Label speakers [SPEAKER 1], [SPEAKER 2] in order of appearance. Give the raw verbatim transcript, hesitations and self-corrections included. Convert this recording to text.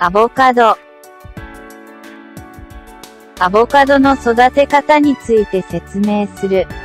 [SPEAKER 1] アボカド。アボカドの育て方について説明する。